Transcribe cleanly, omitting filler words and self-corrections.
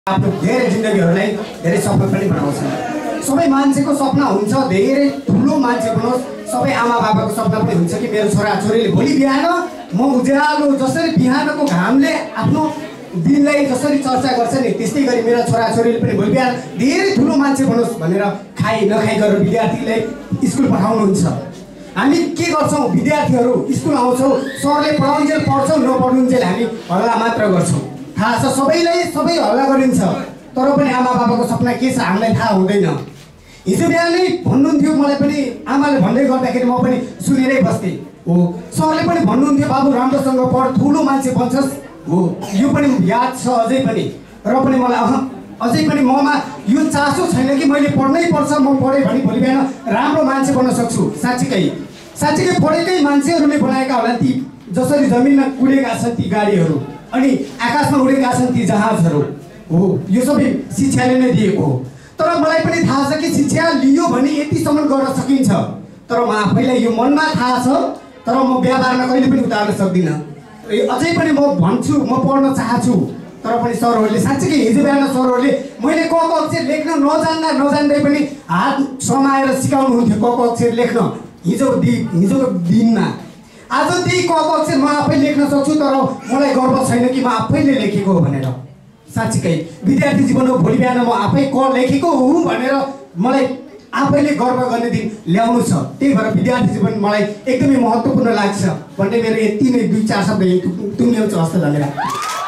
आफ्नो धेरै जिन्दगीहरूलाई धेरै सफल पनि बनाउँछ। सबै मान्छेको सपना हुन्छ धेरै ठुलो मान्छे बनोस्, सबै आमा बाबाको सपना पनि हुन्छ कि मेरो छोराछोरीले भोलि बिहान म उज्यालो जसरी बिहानको घामले आफ्नो दिनलाई जसरी चर्चा गर्छ नि त्यस्तै गरी मेरो छोराछोरीले पनि भोलि बिहान धेरै ठुलो मान्छे बनोस् भनेर खाइ नखाइ गरेर विद्यार्थीलाई स्कुल पठाउनुहुन्छ। हामी के गर्छौँ, विद्यार्थीहरू स्कुल आउँछौँ, सरले पढाउन्जेल पढ्छौँ, नपढाउन्जेल हामी हल्ला मात्र गर्छौँ। थाहा छ सबैलाई, सबै हल्ला गरिन्छ, तर पनि आमा बाबाको सपना के छ हामीलाई थाहा हुँदैन। हिजो बिहानै भन्नुहुन्थ्यो, मलाई पनि आमाले भन्दै गर्दाखेरि म पनि सुनेरै बस्थेँ। हो, सरले पनि भन्नुहुन्थ्यो बाबु राम्रोसँग पढ, ठुलो मान्छे बन्छस्। हो, यो पनि याद छ अझै पनि, र पनि मलाई अझै पनि ममा यो चासो छैन कि मैले पढ्नै पर्छ, म पढेँ भने भोलि बिहान राम्रो मान्छे बन्न सक्छु। साँच्चीकै पढेकै मान्छेहरूले बनाएका होला ती, जसरी जमिनमा उडेका छन् ती गाडीहरू अनि आकाशमा उडेका छन् ती जहाजहरू। हो, यो सबै शिक्षाले नै दिएको हो। तर मलाई पनि थाहा छ कि शिक्षा लियो भने यतिसम्म गर्न सकिन्छ, तर म आफैलाई यो मनमा थाहा छ, तर म व्यवहारमा कहिले पनि उतार्न सक्दिनँ। अझै पनि म भन्छु म पढ्न चाहन्छु, तर पनि सरहरूले साँच्चीकै हिजो बिहान सरहरूले मैले क क अक्षर लेख्न नजान्दै पनि हात समाएर सिकाउनुहुन्थ्यो क क अक्षर लेख्न हिजोको दिनमा। आज त्यही क क अक्षर म आफै लेख्न सक्छु, तर मलाई गर्व छैन कि म आफैले लेखेको हो भनेर। साँच्चीकै विद्यार्थी जीवनको भोलि बिहान म आफै क लेखेको हुँ भनेर मलाई आफैले गर्व गर्ने दिन ल्याउनु छ। त्यही भएर विद्यार्थी जीवन मलाई एकदमै महत्त्वपूर्ण लाग्छ भन्ने मेरो यति नै 2-4 शब्द टुङ्ग्याउँछु हस्त धन्यवाद।